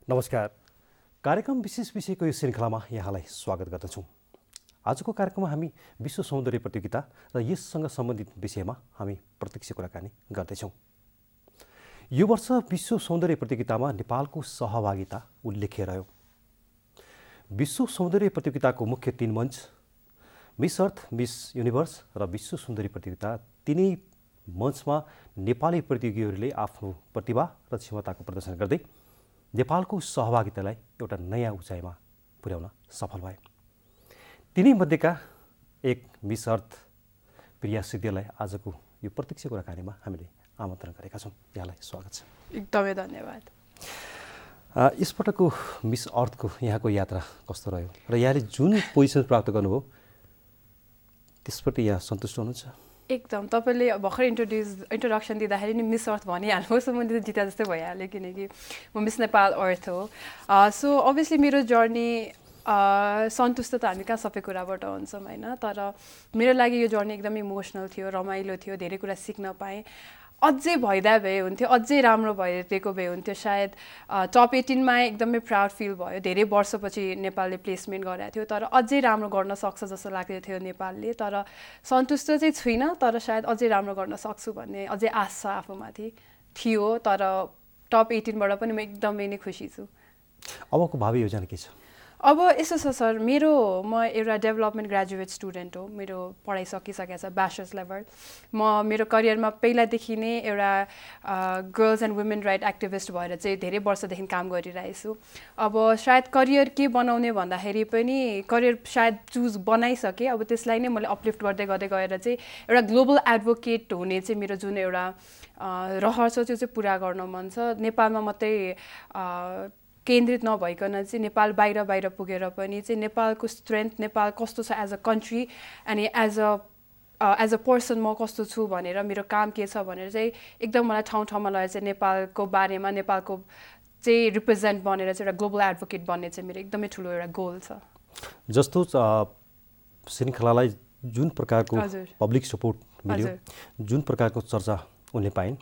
नमस्कार। कार्यक्रम विशेष विषयको यो श्रृङ्खलामा यहाँलाई स्वागत गर्दछौँ। आजको कार्यक्रममा हामी विश्व सौन्दर्य प्रतियोगिता र यससँग सम्बन्धित विषयमा हामी प्रत्यक्ष कुराकानी गर्दैछौँ। यो वर्ष विश्व सौन्दर्य प्रतियोगितामा नेपालको सहभागिता उल्लेख्य रह्यो। विश्व सौन्दर्य प्रतियोगिताको मुख्य 3 मञ्च मिस अर्थ, मिस युनिभर्स र विश्व सौन्दर्य प्रतियोगिता तिनै मञ्चमा नेपाली प्रतियोगीहरूले आफ्नो प्रतिभा र क्षमताको प्रदर्शन गर्दै नेपालको सहभागितालाई एउटा नयाँ उचाइमा पुर्याउन सफल भए। तिनै मध्येका एक मिस अर्थ प्रिया सिद्धेलाई आजको यो प्रत्यक्ष कुराकानीमा हामीले आमन्त्रण गरेका छौँ। यहाँलाई स्वागत छ। एकदमै धन्यवाद। यसपटकको मिस अर्थको यहाँको यात्रा कस्तो रह्यो र यहाँले जुन पोजिसन प्राप्त गर्नुभयो त्यसप्रति यहाँ सन्तुष्ट हुनुहुन्छ? एकदम। तपाईँले भर्खर इन्ट्रोडक्सन दिँदाखेरि नि मिस अर्थ भनिहाल्नु, सो मैले जिता जस्तै भइहाल्यो किनकि म मिस नेपाल अर्थ हो। सो अभियसली मेरो जर्नी सन्तुष्ट त हामी कहाँ सबै कुराबाट हुन्छौँ होइन, तर मेरो लागि यो जर्नी एकदमै इमोसनल थियो, रमाइलो थियो, धेरै कुरा सिक्न पाएँ। अझै भइदा भए हुन्थ्यो, अझै राम्रो भइदिएको भए हुन्थ्यो सायद। टप 18मा एकदमै प्राउड फिल भयो। धेरै वर्षपछि नेपालले प्लेसमेन्ट गरेको थियो, तर अझै राम्रो गर्न सक्छ जस्तो लाग्दै थियो नेपालले। तर सन्तुष्ट चाहिँ छुइनँ, तर सायद अझै राम्रो गर्न सक्छु भन्ने अझै आशा आफूमाथि थियो। तर टप 18बाट पनि म एकदमै नै खुसी छु। अबको भावी योजना के छ? अब यसो छ सर, म एउटा डेभलपमेन्ट ग्रेजुएट स्टुडेन्ट हो। मेरो पढाइ सकिसकेको छ, ब्याचलर्स लेभल। मेरो करियरमा पहिलादेखि नै एउटा girls and women right activist भएर चाहिँ धेरै वर्षदेखि काम गरिरहेको छु। अब सायद करियर के बनाउने भन्दाखेरि पनि करियर सायद चुज बनाइसकेँ। अब त्यसलाई नै मैले अपलिफ्ट गर्दै गर्दै गएर चाहिँ एउटा ग्लोबल एडभोकेट हुने चाहिँ मेरो जुन एउटा रहर छ त्यो चाहिँ पुरा गर्न मन छ। नेपालमा मात्रै केन्द्रित नभइकन चाहिँ नेपाल बाहिर पुगेर पनि चाहिँ नेपालको स्ट्रेन्थ, नेपाल कस्तो छ एज अ कन्ट्री अनि एज अ पर्सन म कस्तो छु भनेर, मेरो काम के छ भनेर चाहिँ एकदम मलाई ठाउँमा लगेर चाहिँ नेपालको बारेमा, नेपालको चाहिँ रिप्रेजेन्ट बनेर चाहिँ एउटा ग्लोबल एडभोकेट बन्ने चाहिँ मेरो एकदमै ठुलो एउटा गोल छ। जस्तो श्रृङ्खलालाई जुन प्रकारको पब्लिक सपोर्ट मिल्यो, जुन प्रकारको चर्चा उनले पाइन्,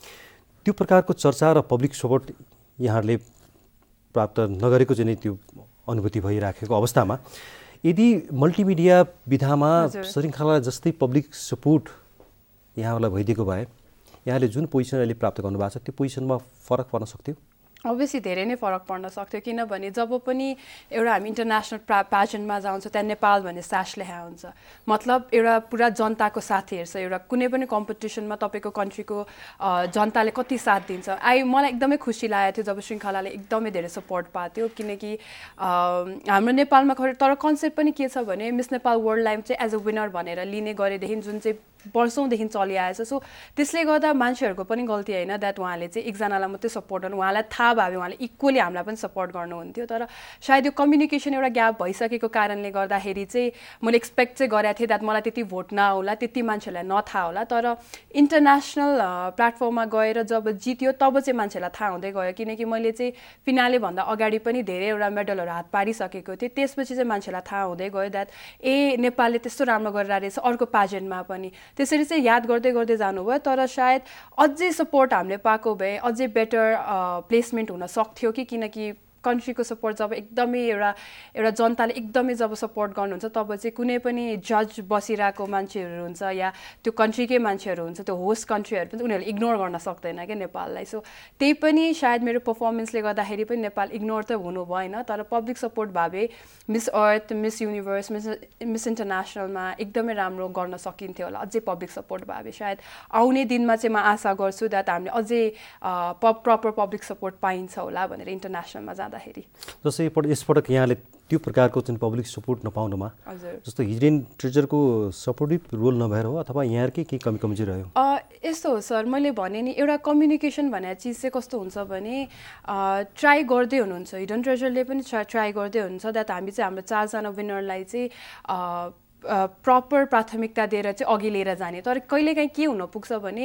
त्यो प्रकारको चर्चा र पब्लिक सपोर्ट यहाँहरूले प्राप्त नगरेको चाहिँ त्यो अनुभूति भइराखेको अवस्थामा यदि मल्टिमिडिया विधामा श्रृङ्खला जस्तै पब्लिक सपोर्ट यहाँहरूलाई भइदिएको भए यहाँले जुन पोजिसन अहिले प्राप्त गर्नुभएको छ त्यो पोजिसनमा फरक पर्न सक्थ्यो? अभियसली धेरै नै फरक पर्न सक्थ्यो, किनभने जब पनि एउटा हामी इन्टरनेसनल प्याजेन्टमा जान्छ त्यहाँ नेपाल भन्ने स्यास लेखा हुन्छ। मतलब एउटा पुरा जनताको साथ हेर्छ। एउटा कुनै पनि कम्पिटिसनमा तपाईँको कन्ट्रीको जनताले कति साथ दिन्छ। मलाई एकदमै खुसी लागेको थियो जब श्रृङ्खलाले एकदमै धेरै सपोर्ट पाएको थियो, किनकि हाम्रो नेपालमा तर कन्सेप्ट पनि के छ भने मिस नेपाल वर्ल्डलाई चाहिँ एज अ विनर भनेर लिने गरेदेखि जुन चाहिँ वर्षौँदेखि चलिआएछ। सो त्यसले गर्दा मान्छेहरूको पनि गल्ती होइन द्याट उहाँले चाहिँ एकजनालाई मात्रै सपोर्ट गर्नु, उहाँलाई थाहा भयो उहाँले इक्वली हामीलाई पनि सपोर्ट गर्नुहुन्थ्यो। तर सायद यो कम्युनिकेसन एउटा ग्याप भइसकेको कारणले गर्दाखेरि चाहिँ मैले एक्सपेक्ट चाहिँ गरेको थिएँ द्याट मलाई त्यति भोट नआउला, त्यति मान्छेहरूलाई नथाहा होला। तर इन्टरनेसनल प्लेटफर्ममा गएर जब जित्यो तब चाहिँ मान्छेलाई थाहा हुँदै गयो, किनकि मैले चाहिँ फिनाले भन्दा अगाडि पनि धेरैवटा मेडलहरू हात पारिसकेको थिएँ। त्यसपछि चाहिँ मान्छेलाई थाहा हुँदै गयो द्याट नेपालले त्यस्तो राम्रो गरिरहेको रहेछ अर्को प्याजेन्टमा पनि। त्यसरी चाहिँ याद गर्दै गर्दै जानुभयो। तर सायद अझै सपोर्ट हामीले पाएको भए अझै बेटर प्लेसमेन्ट हुन सक्थ्यो कि, किनकि कन्ट्रीको सपोर्ट जब एकदमै एउटा जनताले एकदमै जब सपोर्ट गर्नुहुन्छ तब चाहिँ कुनै पनि जज बसिरहेको मान्छेहरू हुन्छ या त्यो कन्ट्रीकै मान्छेहरू हुन्छ, त्यो होस्ट कन्ट्रीहरू पनि उनीहरूले इग्नोर गर्न सक्दैन क्या नेपाललाई। सो त्यही पनि सायद मेरो पर्फर्मेन्सले गर्दाखेरि पनि नेपाल इग्नोर त हुनु भएन, तर पब्लिक सपोर्ट भए Miss Earth, Miss Universe, Miss इन्टरनेसनलमा एकदमै राम्रो गर्न सकिन्थ्यो होला। अझै पब्लिक सपोर्ट भए सायद आउने दिनमा चाहिँ म आशा गर्छु द्याट हामीले अझै प्रपर पब्लिक सपोर्ट पाइन्छ होला भनेर इन्टरनेसनलमा जाँदाखेरि। जस्तै यसपटक यहाँले त्यो प्रकारको चाहिँ पब्लिक सपोर्ट नपाउनुमा जस्तो हिडन ट्रेजरको सपोर्टिभ रोल नभएर हो अथवा यहाँकै केही कमी कमजोरी रह्यो? यस्तो हो सर, मैले भने नि एउटा कम्युनिकेसन भन्ने चिज चाहिँ कस्तो हुन्छ भने ट्राई गर्दै हुनुहुन्छ, हिडन ट्रेजरले पनि ट्राई गर्दै हुनुहुन्छ द्याट हामी चाहिँ हाम्रो 4जना विनरलाई चाहिँ प्रपर प्राथमिकता दिएर चाहिँ अघि लिएर जाने। तर कहिलेकाहीँ के हुन पुग्छ भने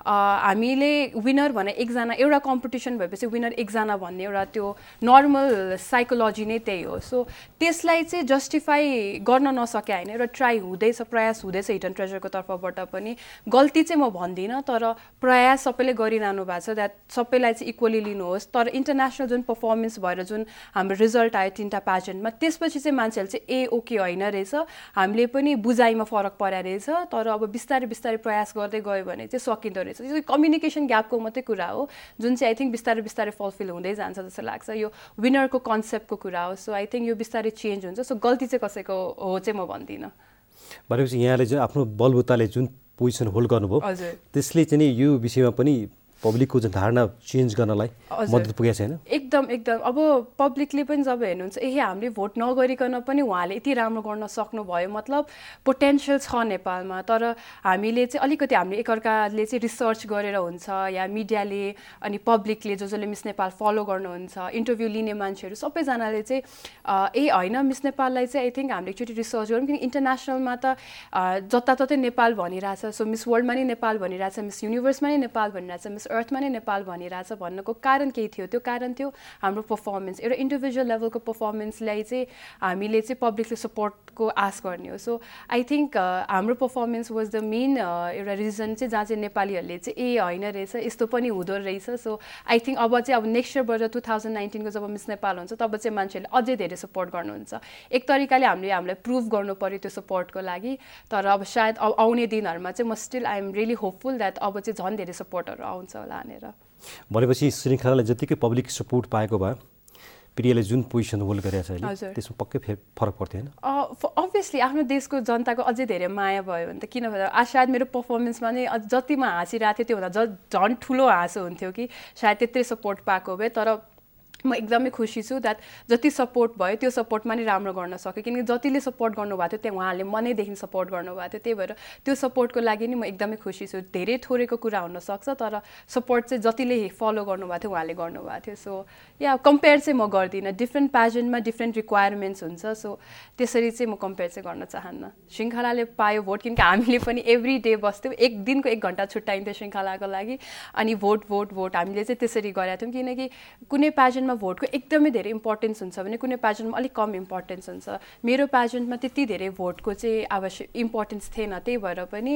हामीले विनर भने एकजना, एउटा कम्पिटिसन भएपछि विनर एकजना भन्ने एउटा त्यो नर्मल साइकोलोजी नै त्यही हो। सो त्यसलाई चाहिँ जस्टिफाई गर्न नसके होइन, एउटा ट्राई हुँदैछ, प्रयास हुँदैछ हिडन ट्रेजरको तर्फबाट पनि। गल्ती चाहिँ म भन्दिनँ, तर प्रयास सबैले गरिरहनु भएको छ, द्याट सबैलाई चाहिँ इक्वली लिनुहोस्। तर इन्टरनेसनल जुन पर्फर्मेन्स भएर जुन हाम्रो रिजल्ट आयो 3टा प्याजेन्टमा, त्यसपछि चाहिँ मान्छेहरूले चाहिँ ओके होइन रहेछ, हामीले पनि बुझाइमा फरक परेको रहेछ, तर अब बिस्तारै बिस्तारै प्रयास गर्दै गयो भने चाहिँ सकिँदो रहेछ। यो कम्युनिकेसन ग्यापको मात्रै कुरा हो, जुन चाहिँ आई थिङ्क बिस्तारै बिस्तारै फुलफिल हुँदै जान्छ जस्तो लाग्छ। यो विनरको कन्सेप्टको कुरा हो। सो आई थिङ्क यो बिस्तारै चेन्ज हुन्छ। सो गल्ती चाहिँ कसैको हो चाहिँ म भन्दिनँ। भनेपछि यहाँले चाहिँ आफ्नो बलबुताले जुन पोजिसन होल्ड गर्नुभयो, हजुर, त्यसले चाहिँ नि यो विषयमा पनि पब्लिकको जुन धारणा चेन्ज गर्नलाई मद्दत पुगेको छैन? एकदम एकदम। अब पब्लिकले पनि जब हेर्नुहुन्छ हामीले भोट नगरिकन पनि उहाँले यति राम्रो गर्न सक्नुभयो, मतलब पोटेन्सियल छ नेपालमा। तर हामीले चाहिँ अलिकति हामीले एकअर्काले चाहिँ रिसर्च गरेर हुन्छ, या मिडियाले अनि पब्लिकले जसले मिस नेपाल फलो गर्नुहुन्छ, इन्टरभ्यू लिने मान्छेहरू सबैजनाले चाहिँ होइन मिस नेपाललाई चाहिँ आई थिङ्क हामीले एकचोटि रिसर्च गरौँ, किनकि इन्टरनेसनलमा त जताततै नेपाल भनिरहेछ। सो मिस वर्ल्डमा नै नेपाल भनिरहेछ, मिस युनिभर्समा नै नेपाल भनिरहेछ, मिस अर्थमा नै नेपाल भनिरहेछ भन्नको कारण केही थियो। त्यो कारण थियो हाम्रो पर्फर्मेन्स, एउटा इन्डिभिजुअल लेभलको पर्फर्मेन्सलाई चाहिँ हामीले चाहिँ पब्लिकले सपोर्टको आश गर्ने हो। सो आई थिङ्क हाम्रो पर्फर्मेन्स वाज द मेन एउटा रिजन चाहिँ जहाँ चाहिँ नेपालीहरूले चाहिँ होइन रहेछ, यस्तो पनि हुँदो रहेछ। सो आई थिङ्क अब चाहिँ अब नेक्स्ट इयरबाट 2019को जब मिस नेपाल हुन्छ तब चाहिँ मान्छेहरूले अझै धेरै सपोर्ट गर्नुहुन्छ। एक तरिकाले हामीलाई प्रुभ गर्नु पऱ्यो त्यो सपोर्टको लागि। तर अब सायद अब आउने दिनहरूमा चाहिँ म still I am really hopeful that अब चाहिँ झन् धेरै सपोर्टहरू आउँछ होला भनेर। भनेपछि श्रृङ्खलालाई जतिकै पब्लिक सपोर्ट पाएको भए प्रियाले जुन पोजिसन होल्ड गरेको छ अहिले, त्यसमा पक्कै फरक पर्थ्यो होइन? अभियसली आफ्नो देशको जनताको अझै धेरै माया भयो भने त किन भन्दा सायद मेरो पर्फर्मेन्समा नै जति म हाँसिरहेको थिएँ त्योभन्दा झन् ठुलो हाँसो हुन्थ्यो कि सायद त्यत्रै सपोर्ट पाएको भए। तर म एकदमै खुसी छु द्याट जति सपोर्ट भयो त्यो सपोर्टमा नै राम्रो गर्न सक्यो, किनकि जतिले सपोर्ट गर्नुभएको थियो त्यहाँ उहाँहरूले मनैदेखि सपोर्ट गर्नुभएको थियो। त्यही भएर त्यो सपोर्टको लागि नि म एकदमै खुसी छु। धेरै थोरैको कुरा हुनसक्छ, तर सपोर्ट चाहिँ जतिले फलो गर्नुभएको थियो उहाँले गर्नुभएको थियो। सो या कम्पेयर चाहिँ म गर्दिनँ, डिफ्रेन्ट प्याजेन्टमा डिफ्रेन्ट रिक्वायरमेन्ट्स हुन्छ। सो त्यसरी चाहिँ म कम्पेयर चाहिँ गर्न चाहन्न। श्रृङ्खलाले पायो भोट, किनकि हामीले पनि एभ्री डे बस्थ्यौँ, एक दिनको 1 घन्टा छुट्याइन्थ्यो श्रृङ्खलाको लागि, अनि भोट भोट भोट हामीले चाहिँ त्यसरी गरेका थियौँ। किनकि कुनै प्याजेन्टमा भोटको एकदमै धेरै इम्पोर्टेन्स हुन्छ भने कुनै प्याजेन्टमा अलिक कम इम्पोर्टेन्स हुन्छ। मेरो प्याजेन्टमा त्यति धेरै भोटको चाहिँ आवश्यक इम्पोर्टेन्स थिएन, त्यही भएर पनि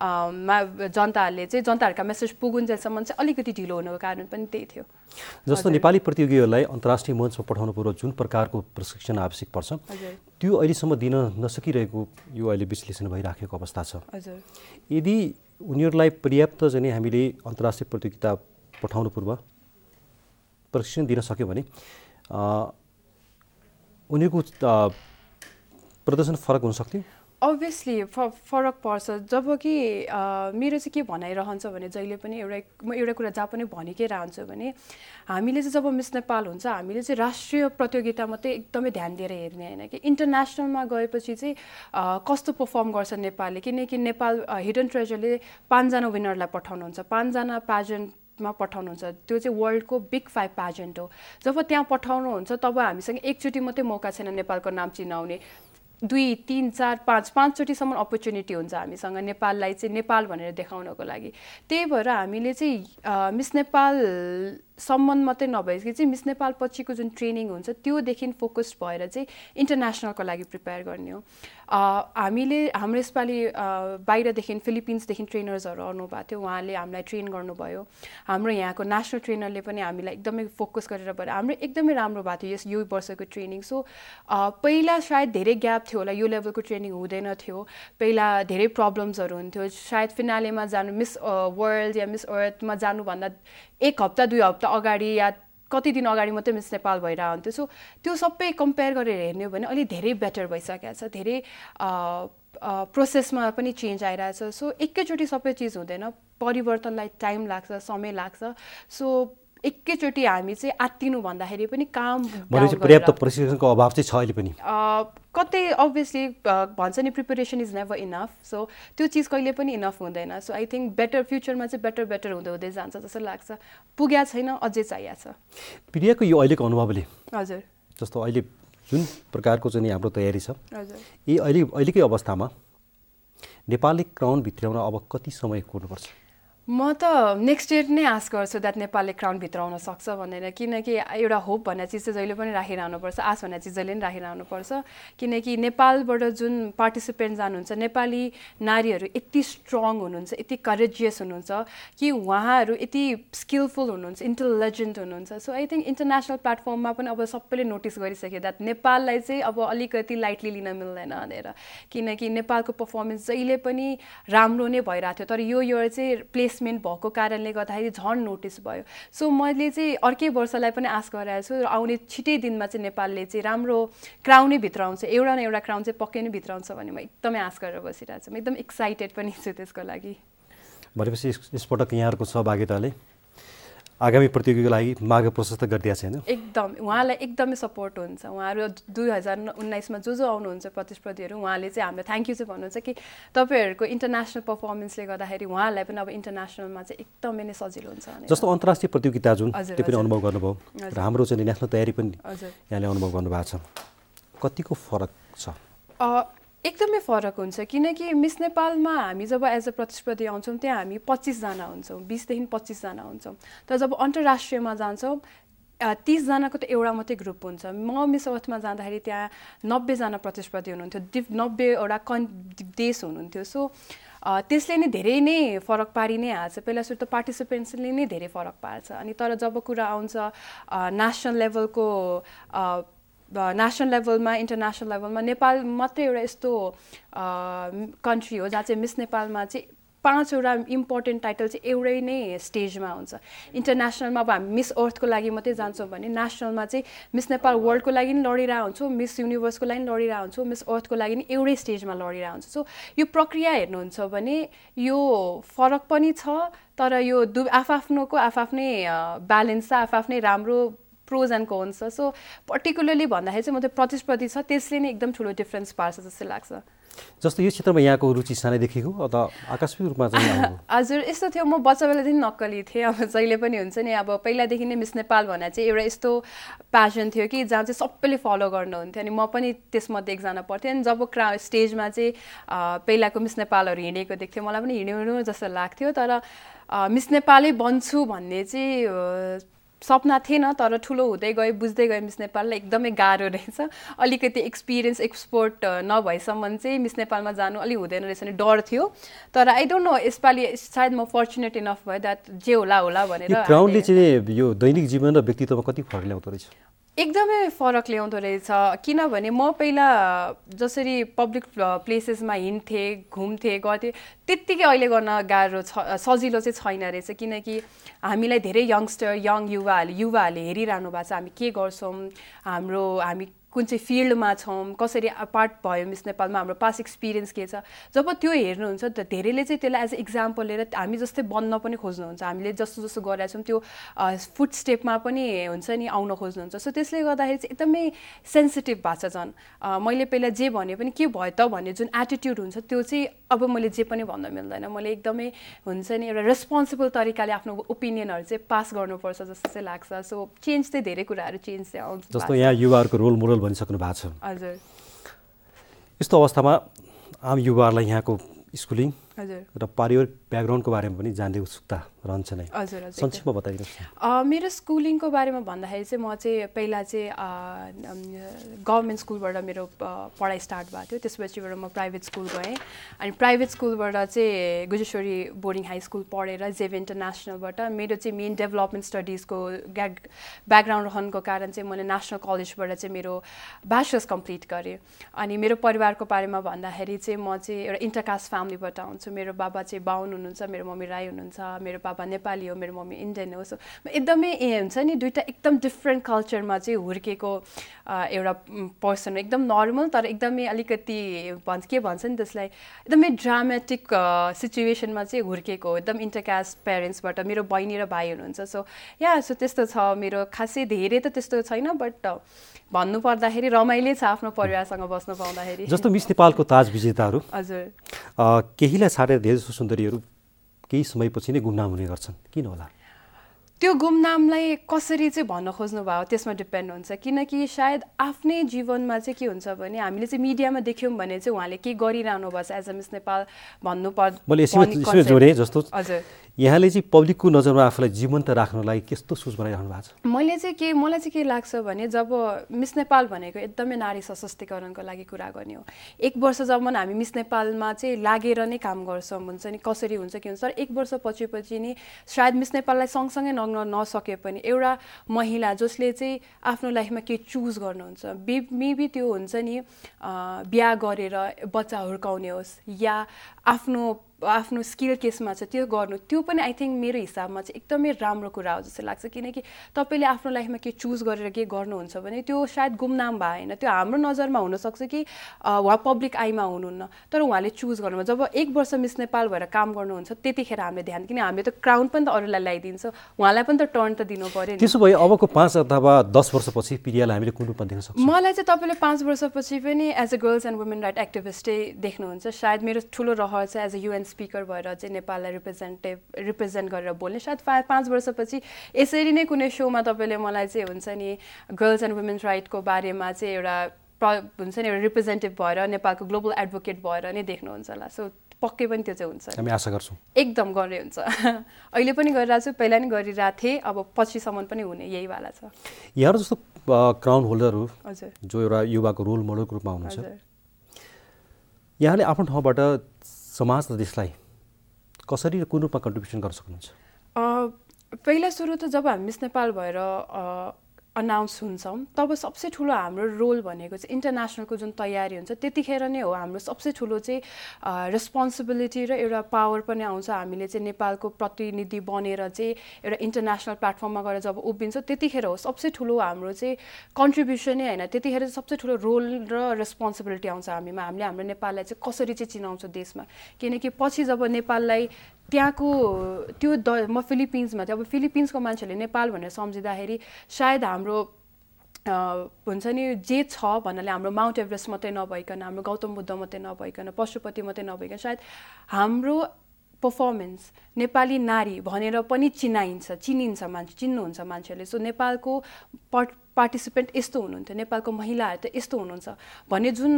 जनताहरूका मेसेज पुगुन्जेलसम्म चाहिँ अलिकति ढिलो हुनुको कारण पनि त्यही थियो। जस्तो नेपाली प्रतियोगीहरूलाई अन्तर्राष्ट्रिय मञ्चमा पठाउनु पूर्व जुन प्रकारको प्रशिक्षण आवश्यक पर्छ त्यो अहिलेसम्म दिन नसकिरहेको यो अहिले विश्लेषण भइराखेको अवस्था छ। यदि उनीहरूलाई पर्याप्त चाहिँ हामीले अन्तर्राष्ट्रिय प्रतियोगिता पठाउनु पूर्व प्रशिक्षण दिन सक्यो भने उनीहरूको प्रदर्शन फरक हुन सक्थ्यो? अभियसली फरक पर्छ। जब कि मेरो चाहिँ के भनाइरहन्छ भने जहिले पनि म एउटा कुरा जहाँ पनि भनिकै रहन्छु भने हामीले चाहिँ जब मिस नेपाल हुन्छ हामीले चाहिँ राष्ट्रिय प्रतियोगिता मात्रै एकदमै ध्यान दिएर हेर्ने होइन कि इन्टरनेसनलमा गएपछि चाहिँ कस्तो पर्फर्म गर्छ नेपालले। किनकि नेपाल हिडन ट्रेजरले 5 जना विनरलाई पठाउनुहुन्छ, 5 जना प्याजेन्टमा पठाउनुहुन्छ। त्यो चाहिँ वर्ल्डको बिग 5 प्याजेन्ट हो। जब त्यहाँ पठाउनुहुन्छ तब हामीसँग एकचोटि मात्रै मौका छैन नेपालको नाम चिनाउने, 2, 3, 4, 5 चोटिसम्म अपर्च्युनिटी हुन्छ हामीसँग नेपाललाई चाहिँ नेपाल भनेर देखाउनको लागि। त्यही भएर हामीले चाहिँ मिस नेपाल सम्बन्ध मात्रै नभएपछि चाहिँ मिस नेपाल पछिको जुन ट्रेनिङ हुन्छ त्योदेखि फोकस्ड भएर चाहिँ इन्टरनेसनलको लागि प्रिपेयर गर्ने हो। हामीले हाम्रो यसपालि बाहिरदेखि फिलिपिन्सदेखि ट्रेनर्सहरू आउनुभएको थियो, उहाँले हामीलाई ट्रेन गर्नुभयो। हाम्रो यहाँको नेसनल ट्रेनरले पनि हामीलाई एकदमै फोकस गरेर भयो, हाम्रो एकदमै राम्रो भएको थियो यो वर्षको ट्रेनिङ। सो पहिला सायद धेरै ग्याप थियो होला, यो लेभलको ट्रेनिङ हुँदैन थियो, पहिला धेरै प्रब्लम्सहरू हुन्थ्यो। सायद फिनालेमा जानु मिस वर्ल्ड या मिस अर्थमा जानुभन्दा 1 हप्ता 2 हप्ता अगाडि या कति दिन अगाडि मात्रै मिस नेपाल भइरहेको हुन्थ्यो। सो त्यो सबै कम्पेयर गरेर हेर्ने हो भने अलि धेरै बेटर भइसकेको छ, धेरै प्रोसेसमा पनि चेन्ज आइरहेछ। सो एकैचोटि सबै चिज हुँदैन, परिवर्तनलाई टाइम लाग्छ, समय लाग्छ। सो एकैचोटि हामी चाहिँ आत्तिनु भन्दाखेरि पनि काम पर्याप्त प्रशिक्षणको अभाव चाहिँ छ अहिले पनि कतै। अभियसली भन्छ नि preparation is never enough. So त्यो चिज कहिले पनि इनफ हुँदैन। सो आई थिङ्क बेटर फ्युचरमा चाहिँ बेटर हुँदै हुँदै जान्छ जस्तो लाग्छ। पुगेको छैन, अझै चाहिएको छ। प्रियाको यो अहिलेको अनुभवले हजुर जस्तो अहिले जुन प्रकारको चाहिँ हाम्रो तयारी छ हजुर यी अहिलेकै अवस्थामा नेपाली क्राउन भित्राउन अब कति समय कुर्नुपर्छ? म त नेक्स्ट इयर नै आश गर्छु द्याट नेपालले क्राउन भित्राउन सक्छ भनेर, किनकि एउटा होप भन्ने चिज चाहिँ जहिले पनि राखिरहनुपर्छ, आश भन्ने चिज जहिले पनि राखिरहनुपर्छ। किनकि नेपालबाट जुन पार्टिसिपेन्ट जानुहुन्छ नेपाली नारीहरू यति स्ट्रङ हुनुहुन्छ, यति करेजियस हुनुहुन्छ कि उहाँहरू यति स्किलफुल हुनुहुन्छ, इन्टेलिजेन्ट हुनुहुन्छ। सो आई थिङ्क इन्टरनेसनल प्लेटफर्ममा पनि अब सबैले नोटिस गरिसक्यो द्याट नेपाललाई चाहिँ अब अलिकति लाइटली लिन मिल्दैन भनेर, किनकि नेपालको पर्फर्मेन्स जहिले पनि राम्रो नै भइरहेको थियो। तर यो इयर चाहिँ प्लेसमेन्ट भएको कारणले गर्दाखेरि झन् नोटिस भयो। सो मैले चाहिँ अर्कै वर्षलाई पनि आश गरिरहेको छु र आउने छिटै दिनमा चाहिँ नेपालले चाहिँ राम्रो क्राउनै भित्राउँछ, एउटा न एउटा क्राउन चाहिँ पक्कै नै भित्राउँछ भन्ने म एकदमै आश गरेर बसिरहेको छु। म एकदम एक्साइटेड पनि छु त्यसको लागि। भनेपछि यसपटक यहाँहरूको सहभागिताले आगामी प्रतियोगिताको लागि मार्ग प्रशस्त गरिदिएको छैन? एकदम उहाँलाई एकदमै सपोर्ट हुन्छ। उहाँहरू 2019मा जो आउनुहुन्छ प्रतिस्पर्धीहरू, उहाँले चाहिँ हामीलाई थ्याङ्क यू चाहिँ भन्नुहुन्छ कि तपाईँहरूको इन्टरनेसनल पर्फर्मेन्सले गर्दाखेरि उहाँहरूलाई पनि अब इन्टरनेसनलमा चाहिँ एकदमै नै सजिलो हुन्छ भनेर। जस्तो अन्तर्राष्ट्रिय प्रतियोगिता जुन त्यो पनि अनुभव गर्नुभयो र हाम्रो चाहिँ नेसनल तयारी पनि यहाँले अनुभव गर्नुभएको छ, कतिको फरक छ? एकदमै फरक हुन्छ, किनकि मिस नेपालमा हामी जब एज अ प्रतिस्पर्धी आउँछौँ त्यहाँ हामी 25 जना हुन्छौँ, 20 देखि 25 जना हुन्छौँ। तर जब अन्तर्राष्ट्रियमा जान्छौँ 30 जनाको त एउटा मात्रै ग्रुप हुन्छ। म मिस अर्थमा जाँदाखेरि त्यहाँ 90 जना प्रतिस्पर्धी हुनुहुन्थ्यो, 90वटा देश हुनुहुन्थ्यो। सो त्यसले नै धेरै नै फरक पारि नै हाल्छ। पहिला सुरु त पार्टिसिपेन्ट्सले नै धेरै फरक पार्छ। अनि तर जब कुरा आउँछ नेसनल लेभलमा इन्टरनेसनल लेभलमा नेपाल मात्रै एउटा यस्तो कन्ट्री हो जहाँ चाहिँ मिस नेपालमा चाहिँ 5वटा इम्पोर्टेन्ट टाइटल चाहिँ एउटै नै स्टेजमा हुन्छ। इन्टरनेसनलमा अब हामी मिस अर्थको लागि मात्रै जान्छौँ भने नेसनलमा चाहिँ मिस नेपाल वर्ल्डको लागि नि लडिरहेको हुन्छौँ, मिस युनिभर्सको लागि नि लडिरहेको हुन्छौँ, मिस अर्थको लागि नि एउटै स्टेजमा लडिरहेको हुन्छ। सो यो प्रक्रिया हेर्नुहुन्छ भने यो फरक पनि छ, तर यो आफआफ्नोको आफआफ्नै ब्यालेन्स छ, आफआफ्नै राम्रो प्रोज एन्ड कोन्स छ। सो पर्टिकुलरली भन्दाखेरि चाहिँ म त्यो प्रतिस्पर्धी छ त्यसले नै एकदम ठुलो डिफ्रेन्स पार्छ जस्तो लाग्छ। जस्तो यो क्षेत्रमा यहाँको रुचि सानैदेखिको अथवा आकस्मिक रूपमा चाहिँ? हजुर यस्तो थियो, म बच्चा बेलादेखि नक्कली थिएँ। अब जहिले पनि हुन्छ नि, अब पहिलादेखि नै मिस नेपाल भन्ने चाहिँ एउटा यस्तो प्यासन थियो कि जहाँ चाहिँ सबैले फलो गर्नुहुन्थ्यो, अनि म पनि त्यसमध्ये एकजना पर्थेँ। अनि जब स्टेजमा चाहिँ पहिलाको मिस नेपालहरू हिँडेको देख्थ्यो मलाई पनि हिँड्नु जस्तो लाग्थ्यो। तर मिस नेपालै बन्छु भन्ने चाहिँ सपना थिएन, तर ठुलो हुँदै गयो बुझ्दै गयो मिस नेपाललाई एकदमै गाह्रो रहेछ। अलिकति एक्सपिरियन्स एक्सपोर्ट नभएसम्म चाहिँ मिस नेपालमा जानु अलिक हुँदैन रहेछ नि डर थियो। तर आई डोन्ट नो यसपालि सायद म फर्चुनेट इनफ भयो द्याट जे होला भनेर। क्राउनले चाहिँ यो दैनिक जीवन र व्यक्तित्वमा कति फरक ल्याउँदो रहेछ? एकदमै फरक ल्याउँदो रहेछ, किनभने म पहिला जसरी पब्लिक प्लेसेसमा हिँड्थेँ घुम्थेँ गर्थेँ त्यत्तिकै अहिले गर्न गाह्रो सजिलो चाहिँ छैन रहेछ। किनकि हामीलाई धेरै युवाहरूले हेरिरहनु भएको छ, हामी के गर्छौँ, हामी कुन चाहिँ फिल्डमा छौँ, कसरी पार्ट भयो मिस नेपालमा, हाम्रो पास्ट एक्सपिरियन्स के छ। जब त्यो हेर्नुहुन्छ त धेरैले चाहिँ त्यसलाई एज अ इक्जाम्पल लिएर हामी जस्तै बन्न पनि खोज्नुहुन्छ, हामीले जस्तो गरेका छौँ त्यो फुट स्टेपमा पनि हुन्छ नि आउन खोज्नुहुन्छ। सो त्यसले गर्दाखेरि चाहिँ एकदमै सेन्सिटिभ भएको छ। झन् मैले पहिला जे भने पनि के भयो त भन्ने जुन एटिट्युड हुन्छ त्यो चाहिँ अब मैले जे पनि भन्न मिल्दैन। मैले एकदमै हुन्छ नि एउटा रेस्पोन्सिबल तरिकाले आफ्नो ओपिनियनहरू चाहिँ पास गर्नुपर्छ जस्तो चाहिँ लाग्छ। सो चेन्ज चाहिँ धेरै कुराहरू चेन्ज चाहिँ आउँछ। जस्तो यहाँ युवाहरूको रोल मोडल भनिसक्नु भएको छ। हजुर यस्तो अवस्थामा आम युवाहरूलाई यहाँको स्कुलिङ हजुर र पारिवारिक ब्याकग्राउन्डको बारेमा पनि जान्ने उत्सुकता रहन्छ नै। हजुर संक्षेपमा बताइदिनुहोस्। मेरो स्कुलिङको बारेमा भन्दाखेरि चाहिँ म चाहिँ पहिला चाहिँ गभर्मेन्ट स्कुलबाट मेरो पढाइ स्टार्ट भएको थियो। त्यसपछिबाट म प्राइभेट स्कुल गएँ, अनि प्राइभेट स्कुलबाट चाहिँ गुजेश्वरी बोर्डिङ हाई स्कुल पढेर जेभ इन्टरनेसनलबाट मेरो चाहिँ मेन डेभलपमेन्ट स्टडिजको ब्याकग्राउन्ड रहनुको कारण चाहिँ मैले नेसनल कलेजबाट चाहिँ मेरो ब्याचलर्स कम्प्लिट गरेँ। अनि मेरो परिवारको बारेमा भन्दाखेरि चाहिँ म चाहिँ एउटा इन्टरकास्ट फ्यामिलीबाट आउँछु। मेरो बाबा चाहिँ बाहुन हुनुहुन्छ, मेरो मम्मी राई हुनुहुन्छ, मेरो बाबा नेपाली हो, मेरो मम्मी इन्डियन हो। सो एकदमै हुन्छ नि दुईवटा एकदम डिफ्रेन्ट कल्चरमा चाहिँ हुर्केको एउटा पर्सन, एकदम नर्मल तर एकदमै अलिकति के भन्छ नि त्यसलाई एकदमै ड्रामेटिक सिचुएसनमा चाहिँ हुर्केको, एकदम इन्टरकास्ट प्यारेन्ट्सबाट। मेरो बहिनी र भाइ हुनुहुन्छ। सो सो त्यस्तो छ मेरो, खासै धेरै त त्यस्तो छैन, बट भन्नुपर्दाखेरि रमाइलो छ आफ्नो परिवारसँग बस्नु पाउँदाखेरि। जस्तो मिस नेपालको ताज विजेताहरू हजुर केहीलाई छाडेर धेरै जसो सुन्दरीहरू केही समयपछि नै गुमनाम हुने गर्छन्, किन होला? त्यो गुमनामलाई कसरी चाहिँ भन्न खोज्नु भयो त्यसमा डिपेन्ड हुन्छ किनकि सायद आफ्नै जीवनमा चाहिँ के हुन्छ भने हामीले चाहिँ मिडियामा देख्यौँ भने चाहिँ उहाँले के गरिरहनु भएको छ एज अ मिस नेपाल मैले यसमा जोडेँ जस्तो हजुर यहाँले चाहिँ पब्लिकको नजरमा आफूलाई जीवन्त राख्नलाई कस्तो सोच बनाइरहनु भएको छ? मलाई चाहिँ के लाग्छ भने जब मिस नेपाल भनेको एकदमै नारी सशक्तिकरणको लागि कुरा गर्ने हो। 1 वर्ष जब हामी मिस नेपालमा चाहिँ लागेर नै काम गर्छौँ हुन्छ नि कसरी हुन्छ के हुन्छ तर 1 वर्ष पछि नि सायद मिस नेपाललाई सँगसँगै नसके पनि एउटा महिला जसले चाहिँ आफ्नो लाइफमा के चुज गर्नुहुन्छ मेबी त्यो हुन्छ नि बिहा गरेर बच्चा हुर्काउने होस् या आफ्नो स्किल केसमा छ त्यो गर्नु त्यो पनि आई थिङ्क मेरो हिसाबमा चाहिँ एकदमै राम्रो कुरा हो जस्तो लाग्छ किनकि तपाईँले आफ्नो लाइफमा के चुज गरेर के गर्नुहुन्छ भने त्यो सायद गुमनाम भएन त्यो हाम्रो नजरमा हुनसक्छ कि उहाँ पब्लिक आईमा हुनुहुन्न तर उहाँले चुज गर्नुभयो जब 1 वर्ष मिस नेपाल भएर काम गर्नुहुन्छ त्यतिखेर हामीले ध्यान किन हामीले त क्राउन पनि त अरूलाई ल्याइदिन्छ उहाँलाई पनि त टर्न त दिनु पर्यो नि। त्यसो भए अबको 5 अथवा 10 वर्षपछि पिडियालाई हामीले कुन रूपमा देख्न सक्छौँ? मलाई चाहिँ तपाईँले 5 वर्षपछि पनि as a girls and women right एक्टिभिस्टै देख्नुहुन्छ। सायद मेरो ठुलो रहर चाहिँ एज अ युएन स्पिकर भएर चाहिँ नेपाललाई रिप्रेजेन्ट गरेर बोल्ने सायद 5 वर्षपछि यसरी नै कुनै सोमा तपाईँले मलाई चाहिँ हुन्छ नि गर्ल्स एन्ड वुमेन्स राइटको बारेमा चाहिँ एउटा हुन्छ नि एउटा रिप्रेजेन्टेटिभ भएर नेपालको ग्लोबल एडभोकेट भएर नै देख्नुहुन्छ होला। सो पक्कै पनि त्यो चाहिँ हुन्छ हामी आशा गर्छौँ एकदम गर्ने हुन्छ। अहिले पनि गरिरहेको छु पहिला नि गरिरहेको थिएँ अब पछिसम्म पनि हुने यही वाला छ। यहाँ जस्तो क्राउन होल्डरहरू हजुर जो एउटा युवाको रोल मोडलको रूपमा हुनुहुन्छ यहाँले आफ्नो ठाउँबाट समाज र देशलाई कसरी र कुन रूपमा कन्ट्रिब्युसन गर्न सक्नुहुन्छ? पहिला सुरु त जब हामी मिस नेपाल भएर अनाउन्स हुन्छौँ तब सबसे ठुलो हाम्रो रोल भनेको चाहिँ इन्टरनेसनलको जुन तयारी हुन्छ त्यतिखेर नै हो हाम्रो सबसे ठुलो चाहिँ रेस्पोन्सिबिलिटी र एउटा पावर पनि आउँछ। हामीले चाहिँ नेपालको प्रतिनिधि बनेर चाहिँ एउटा इन्टरनेसनल प्लेटफर्ममा गएर जब उभिन्छ त्यतिखेर हो सबसे ठुलो हाम्रो चाहिँ कन्ट्रिब्युसनै होइन त्यतिखेर चाहिँ सबसे ठुलो रोल र रेस्पोन्सिबिलिटी आउँछ हामीमा। हामीले हाम्रो नेपाललाई चाहिँ कसरी चाहिँ चिनाउँछ देशमा किनकि पछि जब नेपाललाई त्यहाँको त्यो म फिलिपिन्समा थियो अब फिलिपिन्सको मान्छेहरूले नेपाल भनेर सम्झिँदाखेरि सायद हाम्रो हुन्छ नि जे छ भन्नाले हाम्रो माउन्ट एभरेस्ट मात्रै नभइकन हाम्रो गौतम बुद्ध मात्रै नभइकन पशुपति मात्रै नभइकन सायद हाम्रो पर्फर्मेन्स नेपाली नारी भनेर पनि चिनिन्छ चिन्नुहुन्छ मान्छेहरूले। सो नेपालको पार्टिसिपेन्ट यस्तो हुनुहुन्थ्यो नेपालको महिलाहरू त यस्तो हुनुहुन्छ भन्ने जुन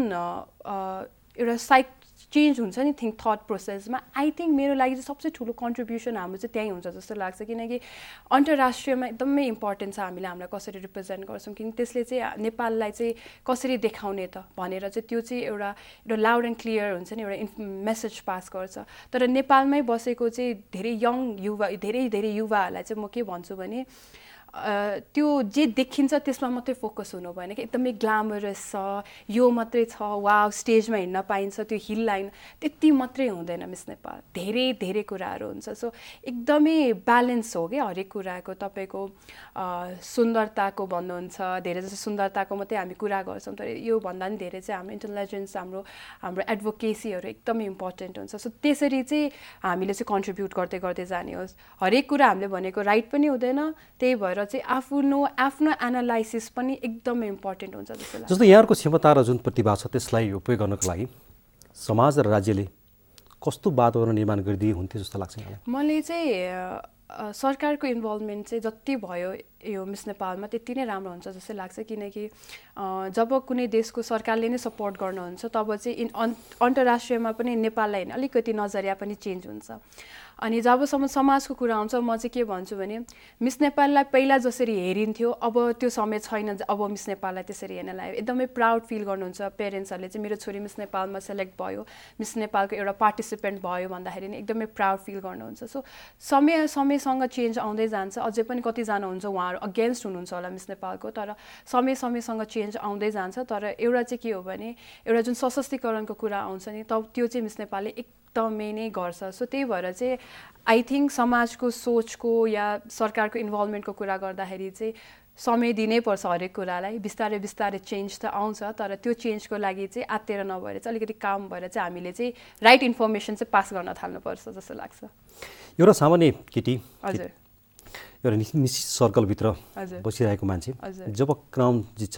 एउटा चेन्ज हुन्छ नि थट प्रोसेसमा आई थिङ्क मेरो लागि चाहिँ सबसे ठुलो कन्ट्रिब्युसन हाम्रो चाहिँ त्यहीँ हुन्छ जस्तो लाग्छ किनकि अन्तर्राष्ट्रियमा एकदमै इम्पोर्टेन्ट छ हामीले हामीलाई कसरी रिप्रेजेन्ट गर्छौँ किनकि त्यसले चाहिँ नेपाललाई चाहिँ कसरी देखाउने त भनेर चाहिँ त्यो चाहिँ एउटा लाउड एन्ड क्लियर हुन्छ नि एउटा मेसेज पास गर्छ। तर नेपालमै बसेको चाहिँ धेरै युवाहरूलाई चाहिँ म के भन्छु भने त्यो जे देखिन्छ त्यसमा मात्रै फोकस हुनु भएन कि एकदमै ग्ल्यामरस छ यो मात्रै छ वाव स्टेजमा हिँड्न पाइन्छ त्यो हिल लाइन त्यति मात्रै हुँदैन मिस नेपाल धेरै कुराहरू हुन्छ। सो एकदमै ब्यालेन्स हो कि हरेक कुराको तपाईँको सुन्दरताको भन्नुहुन्छ धेरै जस्तो सुन्दरताको मात्रै हामी कुरा गर्छौँ तर यो भन्दा पनि धेरै चाहिँ हाम्रो इन्टेलिजेन्स हाम्रो एडभोकेसीहरू एकदमै इम्पोर्टेन्ट हुन्छ। सो त्यसरी चाहिँ हामीले चाहिँ कन्ट्रिब्युट गर्दै जाने होस् हरेक कुरा हामीले भनेको राइट पनि हुँदैन त्यही भएर चाहिँ आफ्नो एनालाइसिस पनि एकदमै इम्पोर्टेन्ट हुन्छ जस्तो लाग्छ। जस्तो यहाँको क्षमता र जुन प्रतिभा छ त्यसलाई उपयोग गर्नको लागि समाज र राज्यले कस्तो वातावरण निर्माण गरिदिए हुन्थ्यो जस्तो लाग्छ यहाँलाई? मैले चाहिँ सरकारको इन्भल्भमेन्ट चाहिँ जति भयो यो मिस नेपालमा त्यति नै राम्रो हुन्छ जस्तो लाग्छ किनकि जब कुनै देशको सरकारले नै सपोर्ट गर्नुहुन्छ तब चाहिँ अन्तर्राष्ट्रियमा पनि नेपाललाई होइन अलिकति नजरिया पनि चेन्ज हुन्छ। अनि जबसम्म समाजको कुरा आउँछ म चाहिँ के भन्छु भने मिस नेपाललाई पहिला जसरी हेरिन्थ्यो अब त्यो समय छैन अब मिस नेपाललाई त्यसरी हेर्न लाग्यो एकदमै प्राउड फिल गर्नुहुन्छ पेरेन्ट्सहरूले चाहिँ मेरो छोरी मिस नेपालमा सेलेक्ट भयो मिस नेपालको एउटा पार्टिसिपेन्ट भयो भन्दाखेरि नि एकदमै प्राउड फिल गर्नुहुन्छ। सो समयसँग चेन्ज आउँदै जान्छ अझै पनि कतिजना हुन्छ उहाँहरू अगेन्स्ट हुनुहुन्छ होला मिस नेपालको तर समयसँग चेन्ज आउँदै जान्छ तर एउटा चाहिँ के हो भने एउटा जुन सशक्तिकरणको कुरा आउँछ नि तब त्यो चाहिँ मिस नेपालले एकदमै नै गर्छ। सो त्यही भएर चाहिँ आई थिङ्क समाजको सोचको या सरकारको इन्भल्भमेन्टको कुरा गर्दाखेरि चाहिँ समय दिनै पर्छ हरेक कुरालाई बिस्तारै चेन्ज त आउँछ तर त्यो चेन्जको लागि चाहिँ आत्तिएर नभएर चाहिँ अलिकति काम भएर चाहिँ हामीले चाहिँ राइट इन्फर्मेसन चाहिँ पास गर्न थाल्नुपर्छ जस्तो लाग्छ। एउटा सामान्य केटी हजुर एउटा निश्चित सर्कलभित्र बसिरहेको मान्छे जब क्राउन जित्छ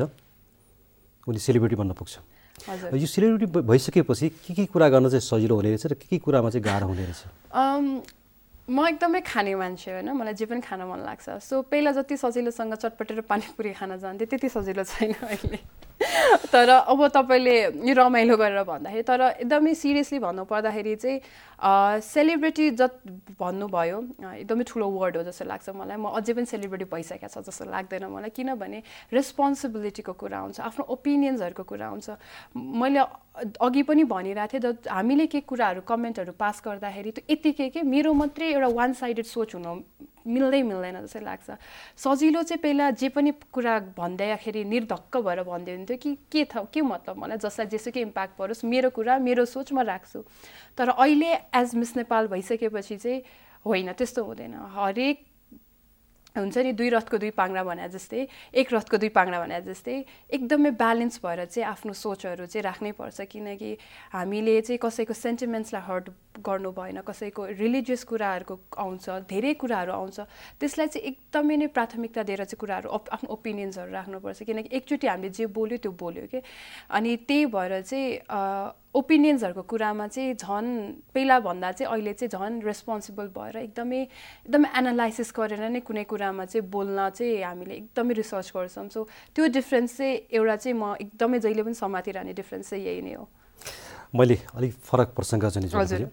उनी सेलिब्रिटी बन्न पुग्छ यो सेलिब्रिटी भइसकेपछि के कुरा गर्न चाहिँ सजिलो हुने रहेछ र के कुरामा चाहिँ गाह्रो हुने रहेछ? म एकदमै खाने मान्छे होइन, मलाई जे पनि खान मन लाग्छ। सो पहिला जति सजिलोसँग चटपटेर पानीपुरी खान जान्थेँ त्यति सजिलो छैन अहिले। तर अब तपाईँले यो रमाइलो गरेर भन्दाखेरि, तर एकदमै सिरियसली भन्नु पर्दाखेरि चाहिँ सेलिब्रिटी भन्नुभयो एकदमै ठुलो वर्ड हो जस्तो लाग्छ मलाई। म अझै पनि सेलिब्रिटी भइसकेको छ जस्तो लाग्दैन मलाई, किनभने रेस्पोन्सिबिलिटीको कुरा हुन्छ, आफ्नो ओपिनियन्सहरूको कुरा हुन्छ। मैले अघि पनि भनिरहेको थिएँ, हामीले केही कुराहरू कमेन्टहरू पास गर्दाखेरि त्यो यतिकै के मेरो मात्रै एउटा वान साइडेड सोच हुनु मिल्दैन जस्तो लाग्छ। सजिलो चाहिँ पहिला जे पनि कुरा भन्दाखेरि निर्धक्क भएर भन्दै हुन्थ्यो कि के मतलब, मलाई जसलाई जेसुकै इम्प्याक्ट परोस्, मेरो कुरा मेरो सोच म राख्छु। तर अहिले एज मिस नेपाल भइसकेपछि चाहिँ होइन, त्यस्तो हुँदैन। हरेक हुन्छ नि, दुई रथको दुई पाङ्ग्रा भने जस्तै, एक रथको दुई पाङ्ग्रा भने जस्तै एकदमै ब्यालेन्स भएर चाहिँ आफ्नो सोचहरू चाहिँ राख्नै पर्छ। किनकि हामीले चाहिँ कसैको सेन्टिमेन्ट्सलाई हर्ट गर्नु भएन, कसैको रिलिजियस कुराहरूको आउँछ, धेरै कुराहरू आउँछ, त्यसलाई चाहिँ एकदमै नै प्राथमिकता दिएर चाहिँ कुराहरू आफ्नो ओपिनियन्सहरू राख्नुपर्छ। किनकि एकचोटि हामीले जे बोल्यो त्यो बोल्यो के, अनि त्यही भएर चाहिँ ओपिनियन्सहरूको कुरामा चाहिँ झन् पहिला भन्दा चाहिँ अहिले चाहिँ झन् रेस्पोन्सिबल भएर एकदमै एनालाइसिस गरेर नै कुनै कुरामा चाहिँ बोल्न चाहिँ हामीले एकदमै रिसर्च गर्छौँ। सो त्यो डिफ्रेन्स चाहिँ एउटा चाहिँ म एकदमै जहिले पनि समातिरहने डिफ्रेन्स चाहिँ यही नै हो। मैले अलिक फरक प्रसङ्ग चाहिँ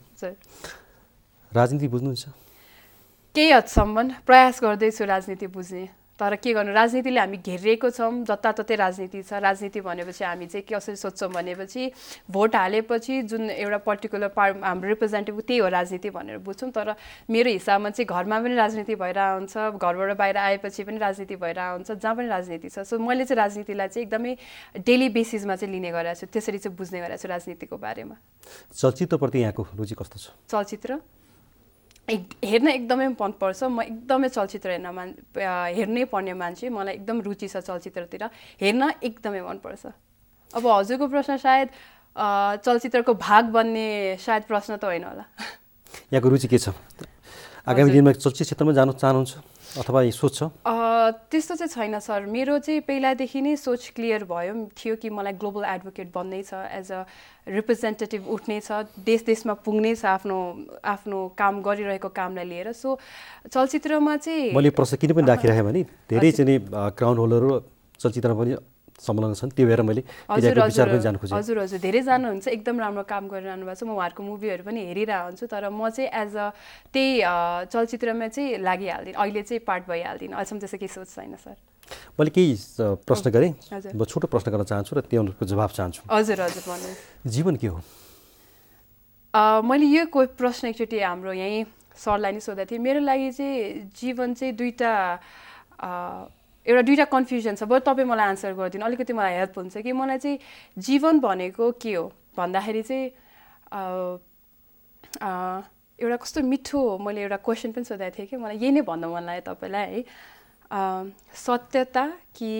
राजनीति बुझ्नुहुन्छ? केही हदसम्म प्रयास गर्दैछु राजनीति बुझ्ने, तर के गर्नु, राजनीतिले हामी घेरिएको छौँ, जताततै राजनीति छ। राजनीति भनेपछि हामी चाहिँ कसरी सोध्छौँ भनेपछि भोट हालेपछि जुन एउटा पर्टिकुलर हाम्रो रिप्रेजेन्टेटिभ त्यही हो राजनीति भनेर बुझ्छौँ। तर मेरो हिसाबमा चाहिँ घरमा पनि राजनीति भएर आउँछ, घरबाट बाहिर आएपछि पनि राजनीति भएर आउँछ, जहाँ पनि राजनीति छ। सो मैले चाहिँ राजनीतिलाई चाहिँ एकदमै डेली बेसिसमा चाहिँ लिने गरेको छु, त्यसरी चाहिँ बुझ्ने गरेको छु राजनीतिको बारेमा। चलचित्रप्रति यहाँको रुचि कस्तो छ? चलचित्र हेर्न एकदमै मनपर्छ। म एकदमै चलचित्र हेर्नै पर्ने मान्छे, मलाई एकदम रुचि छ चलचित्रतिर, हेर्न एकदमै मनपर्छ। अब हजुरको प्रश्न सायद चलचित्रको भाग बन्ने सायद प्रश्न त होइन होला। यहाँको रुचि के छ? आगामी दिनमा चलचित्र क्षेत्रमा जानु चाहनुहुन्छ अथवा सोच छ? त्यस्तो चाहिँ छैन सर। मेरो चाहिँ पहिलादेखि नै सोच क्लियर थियो कि मलाई ग्लोबल एडभोकेट बन्नै छ, एज अ रिप्रेजेन्टेटिभ उठ्नै छ, देशमा पुग्नै छ आफ्नो काम गरिरहेको कामलाई लिएर। सो चलचित्रमा चाहिँ मैले प्रश्न किन पनि राखिराखेँ भने धेरै चाहिँ क्राउन होल्डरहरू चलचित्रमा पनि संलग्न छन्, त्यो भएर मैले विचार पनि जानु खोजेँ। हजुर धेरैजना हुन्छ, एकदम राम्रो काम गरिरहनु भएको छ। म उहाँहरूको मुभीहरू पनि हेरिरहेको हुन्छु, तर म चाहिँ एज अ त्यही चलचित्रमा चाहिँ लागिहाल्दिनँ, अहिले चाहिँ पार्ट भइहाल्दिनँ। अहिलेसम्म त्यस्तो केही सोच छैन सर। मैले केही प्रश्न गरेँ, म छोटो प्रश्न गर्न चाहन्छु र त्यो अनुरूपको जवाब चाहन्छु। हजुर भन्नुहोस्। जीवन के हो? मैले यो कोही प्रश्न एकचोटि हाम्रो यहीँ सरलाई नै सोधेको थिएँ। मेरो लागि चाहिँ जीवन चाहिँ दुईवटा कन्फ्युजन छ। बरु तपाईँ मलाई आन्सर गरिदिनु, अलिकति मलाई हेल्प हुन्छ कि। मलाई चाहिँ जीवन भनेको के हो भन्दाखेरि चाहिँ एउटा कस्तो मिठो, मैले एउटा क्वेसन पनि सोधेको थिएँ कि, मलाई यही नै भन्नु मन लाग्यो तपाईँलाई है। सत्यता कि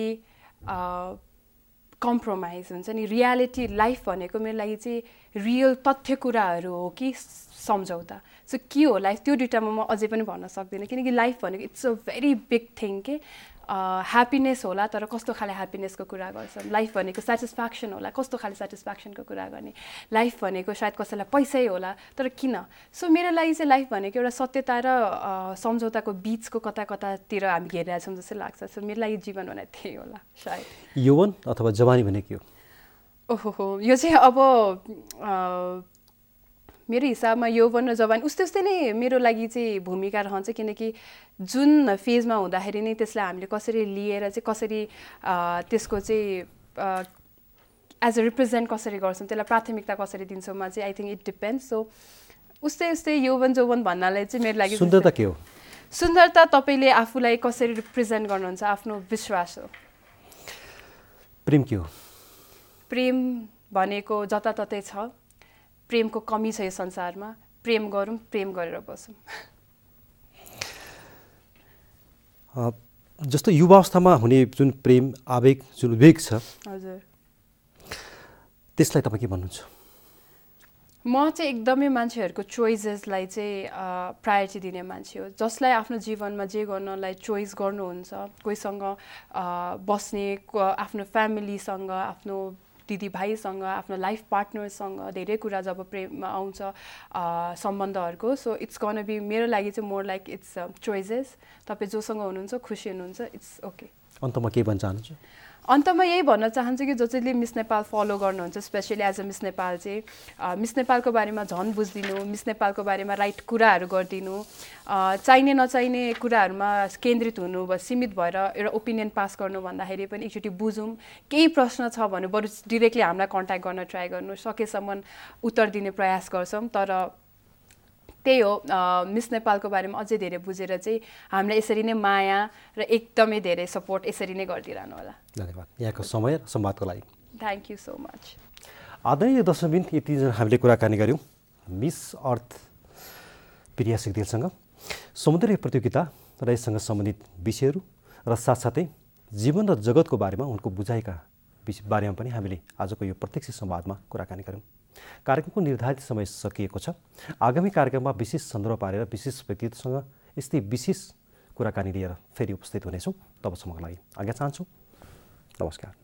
कम्प्रोमाइज हुन्छ नि, रियालिटी लाइफ भनेको मेरो लागि चाहिँ रियल तथ्य कुराहरू हो कि सम्झौता। सो के हो लाइफ, त्यो दुइटामा म अझै पनि भन्न सक्दिनँ। किनकि लाइफ भनेको it's a very big thing के। ह्याप्पिनेस होला, तर कस्तो खाले ह्याप्पिनेसको कुरा गर्छ। लाइफ भनेको सेटिस्फ्याक्सन होला, कस्तो खाले सेटिस्फ्याक्सनको कुरा गर्ने। लाइफ भनेको सायद कसैलाई पैसै होला, तर किन। सो मेरो लागि चाहिँ लाइफ भनेको एउटा सत्यता र सम्झौताको बिचको कतातिर हामी घेरिरहेका छौँ जस्तो लाग्छ। सो मेरो लागि जीवन भने त्यही होला सायद। यौवन अथवा जवानी भने के हो? ओहो, यो चाहिँ अब मेरो हिसाबमा यौवन र जवानी उस्तै नै मेरो लागि चाहिँ भूमिका रहन्छ। किनकि जुन फेजमा हुँदाखेरि नै त्यसलाई हामीले कसरी लिएर चाहिँ कसरी त्यसको चाहिँ एज अ रिप्रेजेन्ट कसरी गर्छौँ, त्यसलाई प्राथमिकता कसरी दिन्छौँमा चाहिँ I think it depends. So उस्तै यौवन भन्नाले चाहिँ मेरो लागि सुन्दरता के हो? सुन्दरता तपाईँले आफूलाई कसरी रिप्रेजेन्ट गर्नुहुन्छ, आफ्नो विश्वास हो। प्रेम के हो? प्रेम भनेको जताततै छ, प्रेमको कमी छ यो संसारमा। प्रेम गरौँ, प्रेम गरेर बसौँ। जस्तो युवावस्थामा हुने जुन प्रेम आवेग जुन वेग छ, हजुर, त्यसलाई तपाईँ के भन्नुहुन्छ? म चाहिँ एकदमै मान्छेहरूको चोइसेसलाई चाहिँ प्रायोरिटी दिने मान्छे हो। जसलाई आफ्नो जीवनमा जे गर्नलाई चोइस गर्नुहुन्छ, कोहीसँग बस्ने, आफ्नो फ्यामिलीसँग आफ्नो दिदीभाइसँग आफ्नो लाइफ पार्टनरसँग धेरै कुरा जब प्रेममा आउँछ सम्बन्धहरूको सो इट्स गन बी मेरो लागि चाहिँ मोर लाइक इट्स चोइसेस तपाईँ जोसँग हुनुहुन्छ खुसी हुनुहुन्छ इट्स ओके अन्तमा के भन्न चाहनुहुन्छ अन्तमा यही भन्न चाहन्छु कि जो चाहिँले मिस नेपाल फलो गर्नुहुन्छ especially as a Miss Nepal चाहिँ मिस नेपालको बारेमा झन् बुझिदिनु मिस नेपालको बारेमा राइट कुराहरू गरिदिनु चाहिने नचाहिने कुराहरूमा केन्द्रित हुनु वा सीमित भएर एउटा ओपिनियन पास गर्नु भन्दाखेरि पनि एकचोटि बुझौँ केही प्रश्न छ भने बरु डिरेक्टली हामीलाई कन्ट्याक्ट गर्न ट्राई गर्नु सकेसम्म उत्तर दिने प्रयास गर्छौँ तर त्यही हो मिस नेपालको बारेमा अझै धेरै बुझेर चाहिँ हामीलाई यसरी नै माया र एकदमै धेरै सपोर्ट यसरी नै गरिदिइरहनु होला धन्यवाद यहाँको समय र संवादको लागि थ्याङ्क यू सो मच आदरणीय दर्शकबिन यतिजना हामीले कुराकानी गऱ्यौँ मिस अर्थ प्रिया सिग्देलसँग समुद्रीय प्रतियोगिता र यससँग सम्बन्धित विषयहरू र साथसाथै जीवन र जगतको बारेमा उनको बुझाइका बारेमा पनि हामीले आजको यो प्रत्यक्ष संवादमा कुराकानी गऱ्यौँ कार्यक्रमको निर्धारित समय सकिएको छ आगामी कार्यक्रममा विशेष सन्दर्भ पारेर विशेष व्यक्तित्वसँग यस्तै विशेष कुराकानी लिएर फेरि उपस्थित हुनेछौँ तबसम्मको लागि आज्ञा चाहन्छु नमस्कार